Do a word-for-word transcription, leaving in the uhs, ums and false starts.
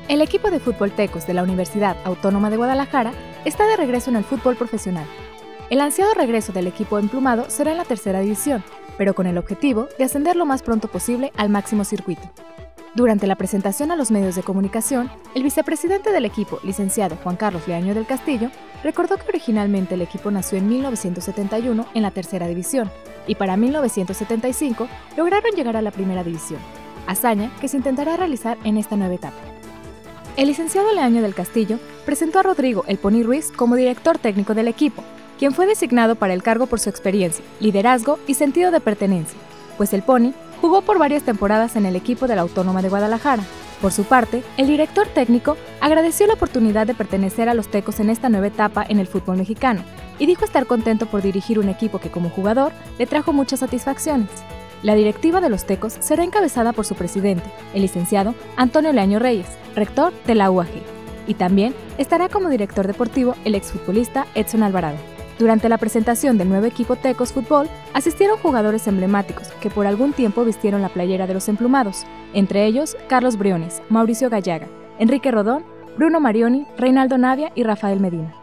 El equipo de fútbol Tecos de la Universidad Autónoma de Guadalajara está de regreso en el fútbol profesional. El ansiado regreso del equipo emplumado será en la tercera división, pero con el objetivo de ascender lo más pronto posible al máximo circuito. Durante la presentación a los medios de comunicación, el vicepresidente del equipo, licenciado Juan Carlos Leaño del Castillo, recordó que originalmente el equipo nació en mil novecientos setenta y uno en la tercera división y para mil novecientos setenta y cinco lograron llegar a la primera división, hazaña que se intentará realizar en esta nueva etapa. El licenciado Leaño del Castillo presentó a Rodrigo El Pony Ruiz como director técnico del equipo, quien fue designado para el cargo por su experiencia, liderazgo y sentido de pertenencia, pues el Pony jugó por varias temporadas en el equipo de la Autónoma de Guadalajara. Por su parte, el director técnico agradeció la oportunidad de pertenecer a los Tecos en esta nueva etapa en el fútbol mexicano y dijo estar contento por dirigir un equipo que como jugador le trajo muchas satisfacciones. La directiva de los Tecos será encabezada por su presidente, el licenciado Antonio Leaño Reyes, rector de la U A G, y también estará como director deportivo el exfutbolista Edson Alvarado. Durante la presentación del nuevo equipo Tecos Fútbol, asistieron jugadores emblemáticos que por algún tiempo vistieron la playera de los emplumados, entre ellos Carlos Briones, Mauricio Gallaga, Enrique Rodón, Bruno Marioni, Reinaldo Navia y Rafael Medina.